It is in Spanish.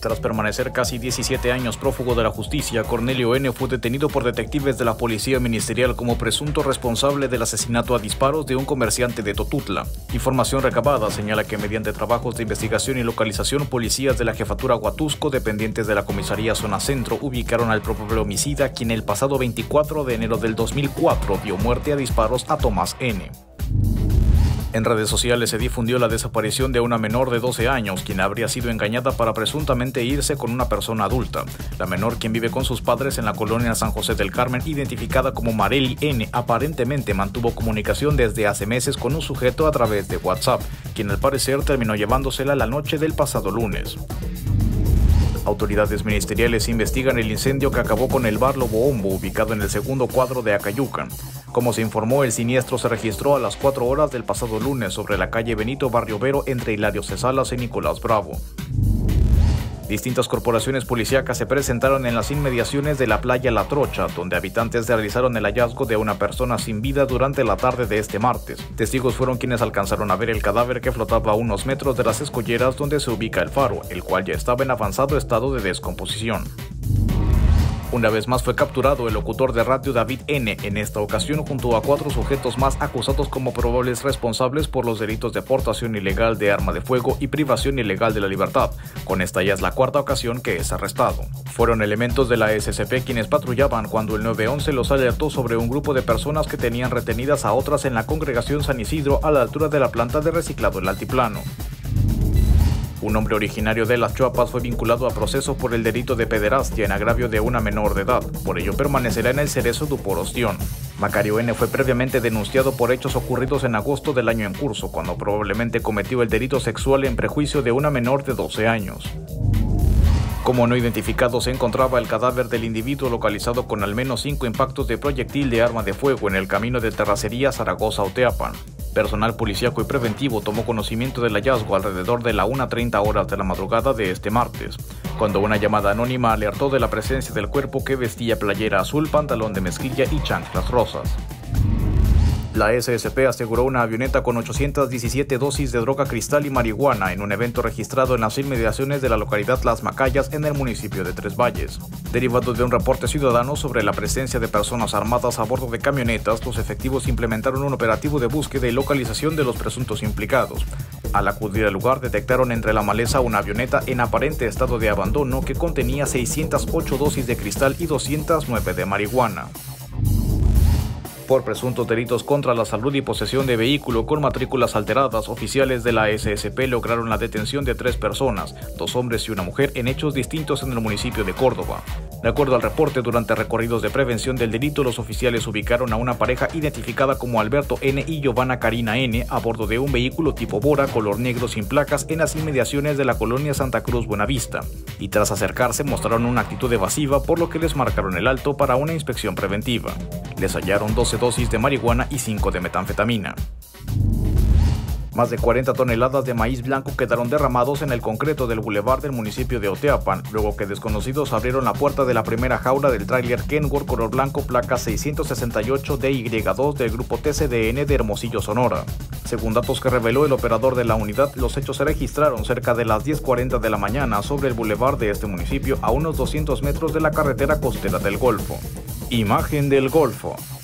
Tras permanecer casi 17 años prófugo de la justicia, Cornelio N. fue detenido por detectives de la Policía Ministerial como presunto responsable del asesinato a disparos de un comerciante de Totutla. Información recabada señala que mediante trabajos de investigación y localización, policías de la Jefatura Huatusco, dependientes de la Comisaría Zona Centro, ubicaron al probable homicida, quien el pasado 24 de enero del 2004 dio muerte a disparos a Tomás N. En redes sociales se difundió la desaparición de una menor de 12 años, quien habría sido engañada para presuntamente irse con una persona adulta. La menor, quien vive con sus padres en la colonia San José del Carmen, identificada como Marely N., aparentemente mantuvo comunicación desde hace meses con un sujeto a través de WhatsApp, quien al parecer terminó llevándosela la noche del pasado lunes. Autoridades ministeriales investigan el incendio que acabó con el bar Lobo Hombo, ubicado en el segundo cuadro de Acayucan. Como se informó, el siniestro se registró a las 4 horas del pasado lunes sobre la calle Benito Barrio Vero entre Hilario Cesalas y Nicolás Bravo. Distintas corporaciones policíacas se presentaron en las inmediaciones de la playa La Trocha, donde habitantes realizaron el hallazgo de una persona sin vida durante la tarde de este martes. Testigos fueron quienes alcanzaron a ver el cadáver que flotaba a unos metros de las escolleras donde se ubica el faro, el cual ya estaba en avanzado estado de descomposición. Una vez más fue capturado el locutor de radio David N., en esta ocasión junto a 4 sujetos más acusados como probables responsables por los delitos de portación ilegal de arma de fuego y privación ilegal de la libertad. Con esta ya es la 4ª ocasión que es arrestado. Fueron elementos de la SCP quienes patrullaban cuando el 911 los alertó sobre un grupo de personas que tenían retenidas a otras en la congregación San Isidro a la altura de la planta de reciclado El Altiplano. Un hombre originario de Las Chuapas fue vinculado a proceso por el delito de pederastia en agravio de una menor de edad. Por ello permanecerá en el Cerezo du Porostión. Macario N. fue previamente denunciado por hechos ocurridos en agosto del año en curso, cuando probablemente cometió el delito sexual en prejuicio de una menor de 12 años. Como no identificado, se encontraba el cadáver del individuo localizado con al menos 5 impactos de proyectil de arma de fuego en el camino de Terracería Zaragoza-Oteapan. Personal policíaco y preventivo tomó conocimiento del hallazgo alrededor de la 1:30 horas de la madrugada de este martes, cuando una llamada anónima alertó de la presencia del cuerpo que vestía playera azul, pantalón de mezclilla y chanclas rosas. La SSP aseguró una avioneta con 817 dosis de droga cristal y marihuana en un evento registrado en las inmediaciones de la localidad Las Macayas en el municipio de Tres Valles. Derivado de un reporte ciudadano sobre la presencia de personas armadas a bordo de camionetas, los efectivos implementaron un operativo de búsqueda y localización de los presuntos implicados. Al acudir al lugar, detectaron entre la maleza una avioneta en aparente estado de abandono que contenía 608 dosis de cristal y 209 de marihuana. Por presuntos delitos contra la salud y posesión de vehículo con matrículas alteradas, oficiales de la SSP lograron la detención de 3 personas, 2 hombres y una mujer, en hechos distintos en el municipio de Córdoba. De acuerdo al reporte, durante recorridos de prevención del delito, los oficiales ubicaron a una pareja identificada como Alberto N. y Giovanna Karina N. a bordo de un vehículo tipo Bora color negro sin placas en las inmediaciones de la colonia Santa Cruz Buenavista, y tras acercarse mostraron una actitud evasiva, por lo que les marcaron el alto para una inspección preventiva. Les hallaron 12 dosis de marihuana y 5 de metanfetamina. Más de 40 toneladas de maíz blanco quedaron derramados en el concreto del bulevar del municipio de Oteapan, luego que desconocidos abrieron la puerta de la primera jaula del tráiler Kenworth color blanco placa 668 DY2 del grupo TCDN de Hermosillo, Sonora. Según datos que reveló el operador de la unidad, los hechos se registraron cerca de las 10:40 de la mañana sobre el bulevar de este municipio, a unos 200 metros de la carretera costera del Golfo. Imagen del Golfo.